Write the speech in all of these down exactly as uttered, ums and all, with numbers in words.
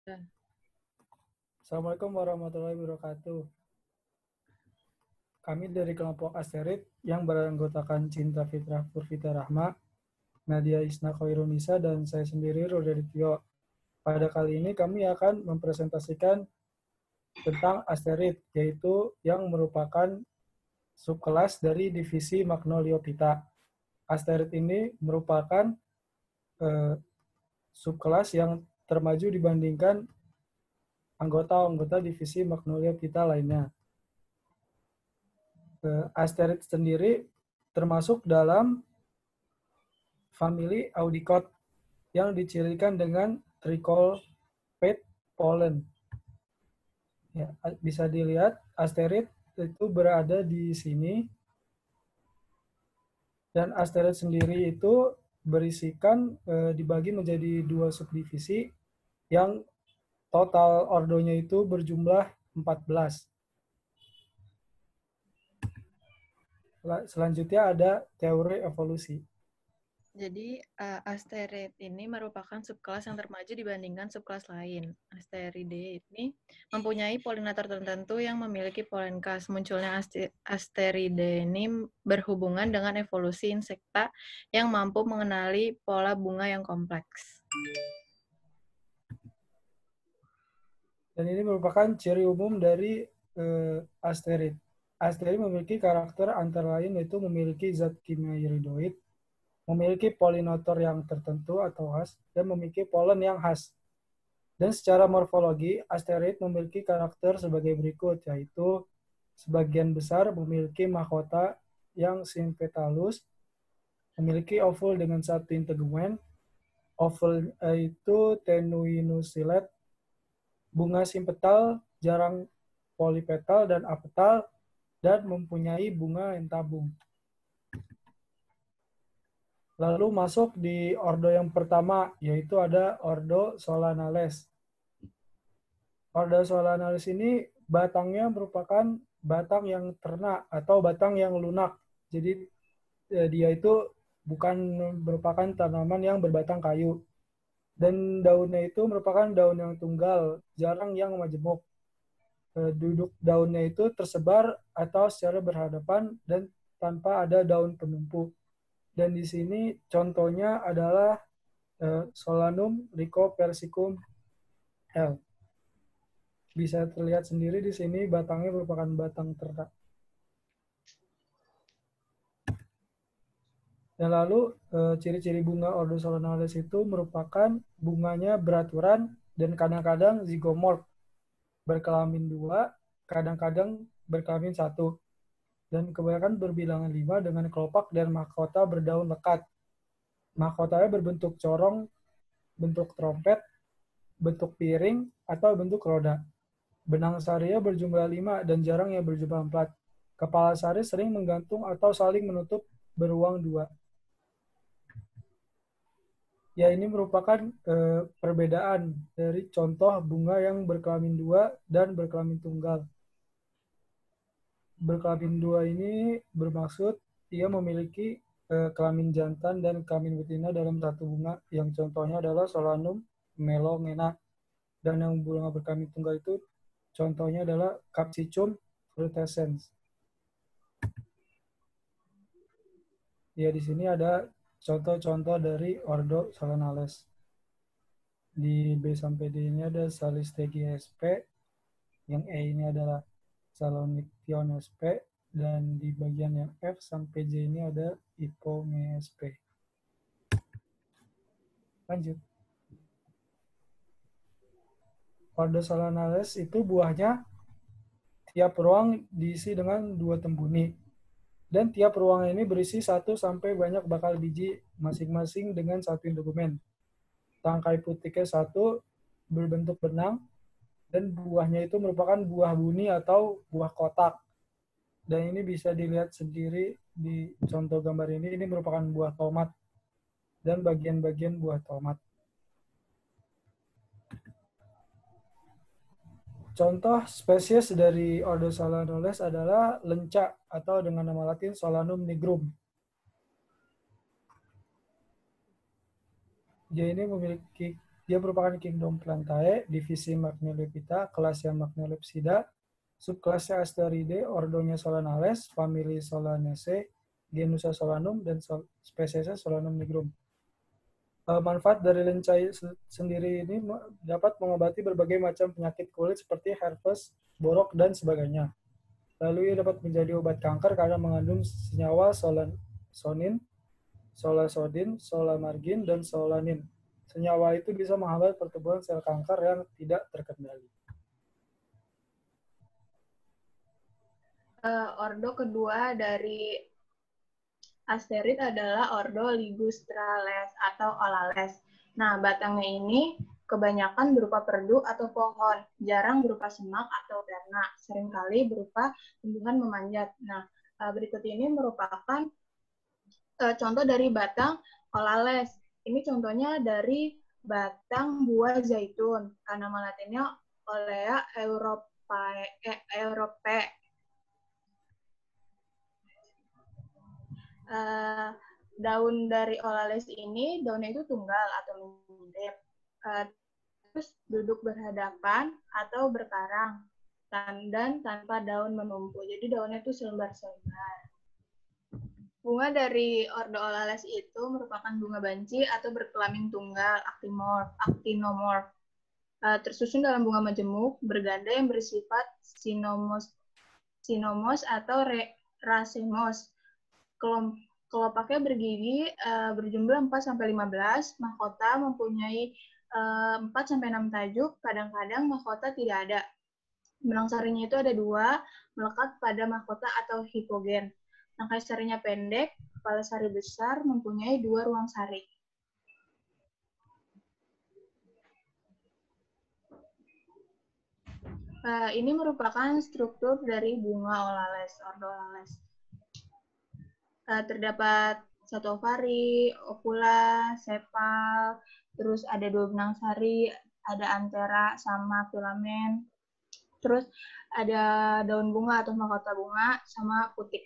Ya. Assalamualaikum warahmatullahi wabarakatuh. Kami dari kelompok Asterid yang beranggotakan Cinta Fitrah Purvita Rahma, Nadia Isna Khairunisa, dan saya sendiri Rodrityo. Pada kali ini kami akan mempresentasikan tentang Asterid, yaitu yang merupakan subkelas dari divisi Magnoliophyta. Asterid ini merupakan eh, subkelas yang termaju dibandingkan anggota-anggota divisi Magnoliophyta lainnya. Asterid sendiri termasuk dalam famili Audicot yang dicirikan dengan tricolpate pollen. Ya, bisa dilihat asterid itu berada di sini, dan asterid sendiri itu berisikan e, dibagi menjadi dua subdivisi yang total ordonya itu berjumlah empat belas. Selanjutnya ada teori evolusi. Jadi uh, asteroid ini merupakan subkelas yang termaju dibandingkan subkelas lain. Asteridae ini mempunyai polinator tertentu yang memiliki polen khas. Munculnya asteridae ini berhubungan dengan evolusi insekta yang mampu mengenali pola bunga yang kompleks. Dan ini merupakan ciri umum dari uh, asterid. Asterid memiliki karakter antara lain yaitu memiliki zat kimia iridoid, memiliki polinator yang tertentu atau khas, dan memiliki polen yang khas. Dan secara morfologi, asteroid memiliki karakter sebagai berikut, yaitu sebagian besar memiliki mahkota yang simpetalus, memiliki ovul dengan satu integumen, ovul itu tenuinusilet, bunga simpetal, jarang polipetal dan apetal, dan mempunyai bunga entabung. Lalu masuk di ordo yang pertama, yaitu ada ordo Solanales. Ordo Solanales ini batangnya merupakan batang yang ternak atau batang yang lunak. Jadi dia itu bukan merupakan tanaman yang berbatang kayu. Dan daunnya itu merupakan daun yang tunggal, jarang yang majemuk. Duduk daunnya itu tersebar atau secara berhadapan dan tanpa ada daun penumpu. Dan di sini contohnya adalah uh, Solanum lycopersicum L. Bisa terlihat sendiri di sini batangnya merupakan batang ternak. Dan lalu ciri-ciri bunga Ordo Solanales itu merupakan bunganya beraturan dan kadang-kadang zigomorf, berkelamin dua, kadang-kadang berkelamin satu, dan kebanyakan berbilangan lima dengan kelopak dan mahkota berdaun lekat. Mahkotanya berbentuk corong, bentuk trompet, bentuk piring, atau bentuk roda. Benang sarinya berjumlah lima dan jarang yang berjumlah empat. Kepala sari sering menggantung atau saling menutup beruang dua. Ya, ini merupakan eh, perbedaan dari contoh bunga yang berkelamin dua dan berkelamin tunggal. Berkelamin dua ini bermaksud ia memiliki eh, kelamin jantan dan kelamin betina dalam satu bunga, yang contohnya adalah Solanum melongena. Dan yang bunga berkelamin tunggal itu contohnya adalah Capsicum frutescens. Ya, di sini ada contoh-contoh dari Ordo Solanales. Di B sampai D ini ada Salistegia sp, yang E ini adalah Saloniction sp, dan di bagian yang F sampai J ini ada Ipome sp. Lanjut. Ordo Solanales itu buahnya tiap ruang diisi dengan dua tembuni. Dan tiap ruangan ini berisi satu sampai banyak bakal biji masing-masing dengan satu integumen. Tangkai putiknya satu, berbentuk benang, dan buahnya itu merupakan buah buni atau buah kotak. Dan ini bisa dilihat sendiri di contoh gambar ini, ini merupakan buah tomat dan bagian-bagian buah tomat. Contoh spesies dari Ordo Solanales adalah lenca atau dengan nama latin Solanum nigrum. Dia ini memiliki Dia merupakan kingdom Plantae, divisi Magnoliophyta, kelasnya Magnoliopsida, subkelasnya Asteridae, ordonya Solanales, famili Solanaceae, genusnya Solanum, dan spesiesnya Solanum nigrum. Manfaat dari lencai sendiri ini dapat mengobati berbagai macam penyakit kulit seperti herpes, borok, dan sebagainya. Lalu ia dapat menjadi obat kanker karena mengandung senyawa sonin, solasodin, solamargin, dan solanin. Senyawa itu bisa menghambat pertumbuhan sel kanker yang tidak terkendali. Uh, ordo kedua dari asterid adalah ordo Ligustrales atau Olales. Nah, batangnya ini kebanyakan berupa perdu atau pohon, jarang berupa semak atau ternak, seringkali berupa tumbuhan memanjat. Nah, berikut ini merupakan uh, contoh dari batang Olales. Ini contohnya dari batang buah zaitun. Nama latinnya Olea europae, eh, europae. Uh, daun dari Olales ini, daunnya itu tunggal atau menyendip. Uh, terus duduk berhadapan atau berkarang. Dan tanpa daun menumpuk. Jadi daunnya itu selembar-selembar. Bunga dari ordo Olales itu merupakan bunga banci atau berkelamin tunggal, actinomorph, actinomorph. Uh, tersusun dalam bunga majemuk, berganda yang bersifat sinomos, sinomos atau re, racemos. Kelopaknya bergigi, uh, berjumlah empat sampai lima belas, mahkota mempunyai uh, empat sampai enam tajuk, kadang-kadang mahkota tidak ada. Benang sarinya itu ada dua, melekat pada mahkota atau hipogen. Tangkai sarinya pendek, kepala sari besar, mempunyai dua ruang sari. Uh, ini merupakan struktur dari bunga Olales, ordo Olales. Uh, terdapat satu ovari, okula, sepal, terus ada dua benang sari, ada antera sama filamen, terus ada daun bunga atau mahkota bunga sama putik.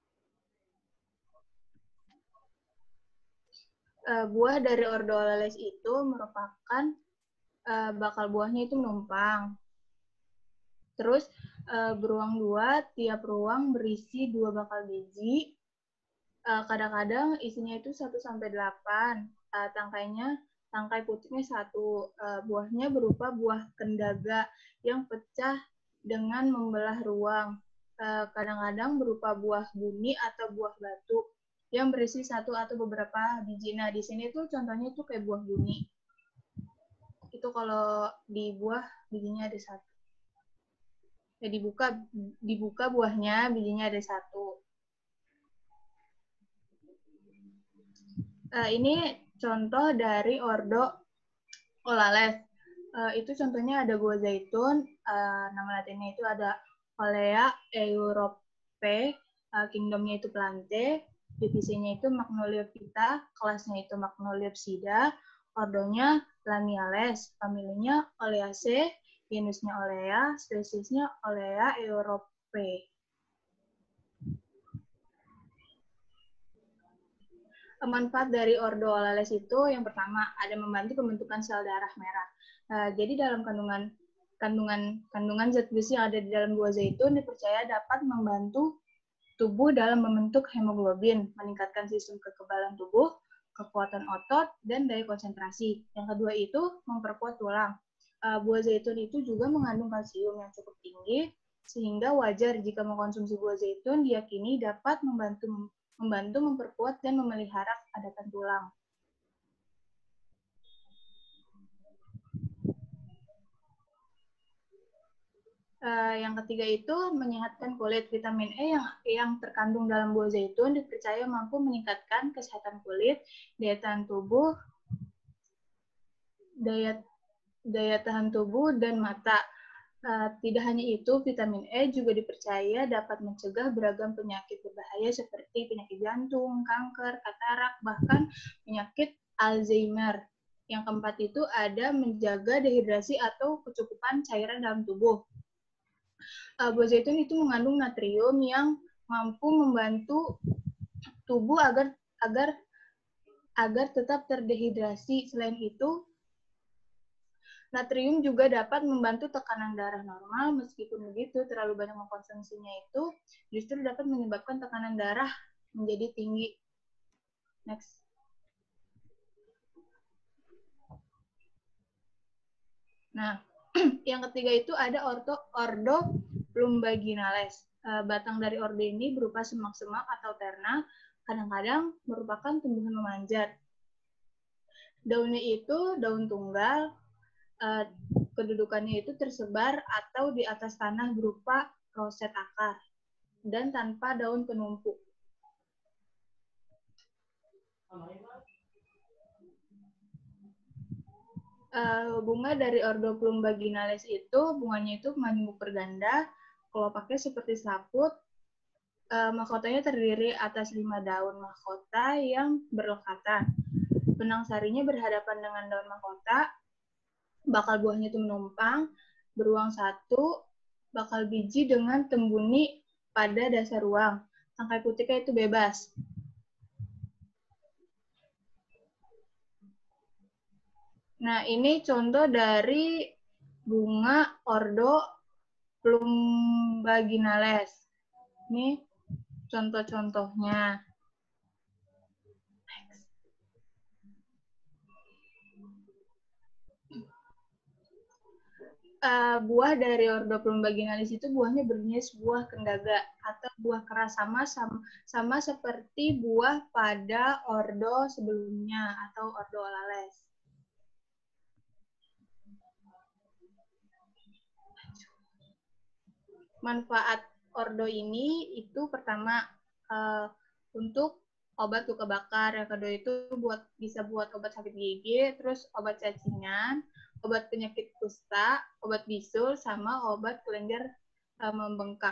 Uh, buah dari ordo Olales itu merupakan uh, bakal buahnya itu menumpang. Terus uh, beruang dua, tiap ruang berisi dua bakal biji. Kadang-kadang uh, isinya itu satu sampai delapan. Uh, tangkainya, tangkai putiknya satu. Uh, buahnya berupa buah kendaga yang pecah dengan membelah ruang. Kadang-kadang uh, berupa buah buni atau buah batu yang berisi satu atau beberapa biji. Nah, di sini tuh contohnya tuh kayak buah buni. Itu kalau di buah bijinya ada satu. Ya, dibuka dibuka buahnya, bijinya ada satu. Uh, ini contoh dari ordo Olales. Uh, itu contohnya ada buah zaitun, uh, nama latinnya itu ada Olea europae, uh, kingdomnya itu Plantae, divisinya itu Magnoliophyta, kelasnya itu Magnoliopsida, ordonya Lamiales, familinya Oleaceae, genusnya Olea, spesiesnya Olea europae. Manfaat dari ordo Olales itu yang pertama ada membantu pembentukan sel darah merah. Uh, jadi dalam kandungan kandungan kandungan zat besi yang ada di dalam buah zaitun dipercaya dapat membantu tubuh dalam membentuk hemoglobin, meningkatkan sistem kekebalan tubuh, kekuatan otot, dan daya konsentrasi. Yang kedua itu memperkuat tulang. Uh, buah zaitun itu juga mengandung kalsium yang cukup tinggi, sehingga wajar jika mengkonsumsi buah zaitun diyakini dapat membantu membantu memperkuat dan memelihara kepadatan tulang. Uh, yang ketiga itu menyehatkan kulit. Vitamin E yang yang terkandung dalam buah zaitun dipercaya mampu meningkatkan kesehatan kulit, daya tahan tubuh, daya daya tahan tubuh dan mata. Uh, tidak hanya itu, vitamin E juga dipercaya dapat mencegah beragam penyakit berbahaya seperti penyakit jantung, kanker, katarak, bahkan penyakit Alzheimer. Yang keempat itu ada menjaga dehidrasi atau kecukupan cairan dalam tubuh. Uh, buah zaitun itu mengandung natrium yang mampu membantu tubuh agar agar agar tetap terdehidrasi. Selain itu, Natrium juga dapat membantu tekanan darah normal, meskipun begitu terlalu banyak mengkonsumsinya itu justru dapat menyebabkan tekanan darah menjadi tinggi. Next. Nah, yang ketiga itu ada ordo, ordo plumbaginales. Batang dari ordo ini berupa semak-semak atau terna, kadang-kadang merupakan tumbuhan memanjat. Daunnya itu daun tunggal, kedudukannya itu tersebar atau di atas tanah berupa roset akar, dan tanpa daun penumpuk. Uh, bunga dari ordo plumbaginales itu, bunganya itu majemuk berganda, kelopaknya seperti selaput, uh, mahkotanya terdiri atas lima daun mahkota yang berlekatan. Benang sarinya berhadapan dengan daun mahkota, bakal buahnya itu menumpang, beruang satu, bakal biji dengan tembuni pada dasar ruang. Tangkai putihnya itu bebas. Nah, ini contoh dari bunga ordo plumbaginales. Ini contoh-contohnya. Uh, buah dari ordo plumbaginales itu buahnya berjenis buah kendaga atau buah keras, sama, sama sama seperti buah pada ordo sebelumnya atau ordo olales. Manfaat ordo ini itu pertama uh, untuk obat luka bakar, yang kedua itu buat bisa buat obat sakit gigi, terus obat cacingan, obat penyakit kusta, obat bisul, sama obat kelenjar uh, membengkak.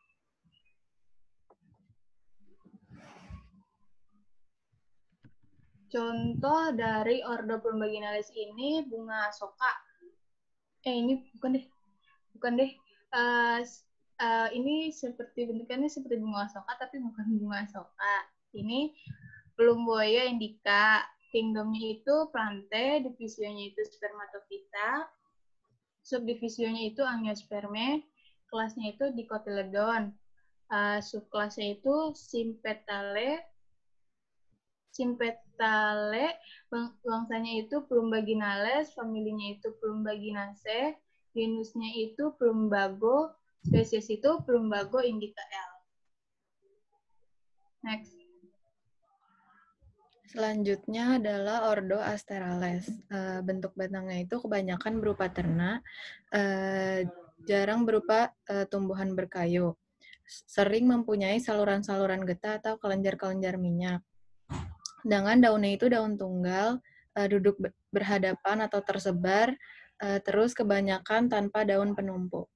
Contoh dari ordo plumbaginales ini bunga asoka. Eh ini bukan deh, bukan deh. Uh, uh, ini seperti bentukannya seperti bunga asoka, tapi bukan bunga asoka. Ini Plumboya indica. Kingdomnya itu plante, divisionya itu spermatophyta, subdivisionya itu angiospermae, kelasnya itu dicotyledon, uh, subkelasnya itu sympetale, sympetale, bangsanya itu Plumbaginales, familinya itu Plumbaginaceae, genusnya itu Plumbago, spesies itu Plumbago indica L. Next. Selanjutnya adalah ordo Asterales. Uh, bentuk batangnya itu kebanyakan berupa terna, uh, jarang berupa uh, tumbuhan berkayu. Sering mempunyai saluran-saluran getah atau kelenjar-kelenjar minyak. Sedangkan daunnya itu daun tunggal, uh, duduk berhadapan atau tersebar, uh, terus kebanyakan tanpa daun penumpuk.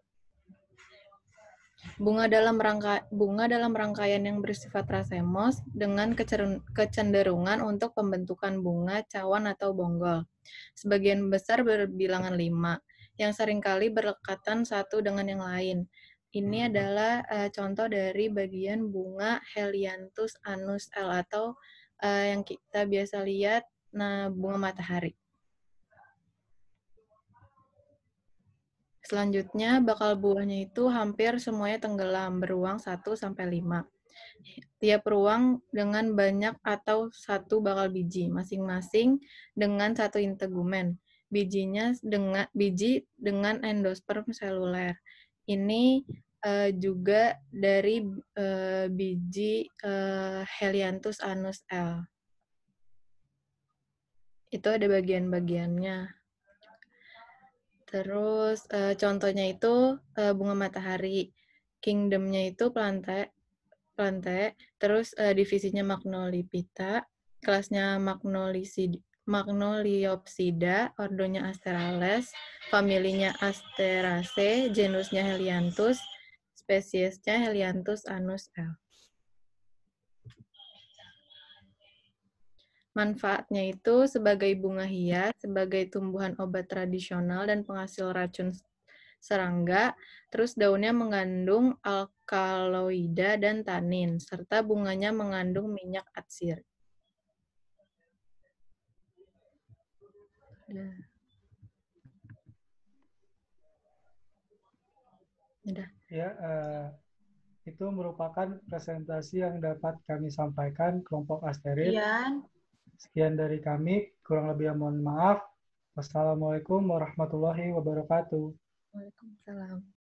Bunga dalam rangka bunga dalam rangkaian yang bersifat rasemos dengan kecenderungan untuk pembentukan bunga cawan atau bonggol. Sebagian besar berbilangan lima, yang seringkali berlekatan satu dengan yang lain. Ini adalah uh, contoh dari bagian bunga Helianthus anus L atau uh, yang kita biasa lihat, nah bunga matahari. Selanjutnya, bakal buahnya itu hampir semuanya tenggelam, beruang satu sampai lima. Tiap ruang dengan banyak atau satu bakal biji, masing-masing dengan satu integumen. Bijinya dengan biji dengan endosperm seluler. Ini uh, juga dari uh, biji uh, Helianthus anus L. Itu ada bagian-bagiannya. Terus uh, contohnya itu uh, bunga matahari. Kingdomnya itu plante, plante. Terus uh, divisinya Magnolipita, kelasnya Magnoliopsida, ordonya Asterales, familinya Asteraceae, genusnya Helianthus, spesiesnya Helianthus anus L. Manfaatnya itu sebagai bunga hias, sebagai tumbuhan obat tradisional dan penghasil racun serangga, terus daunnya mengandung alkaloida dan tanin, serta bunganya mengandung minyak atsir. Udah. Ya, uh, itu merupakan presentasi yang dapat kami sampaikan kelompok asteroid. Sekian. Sekian dari kami, kurang lebih mohon maaf. Wassalamualaikum warahmatullahi wabarakatuh. Waalaikumsalam.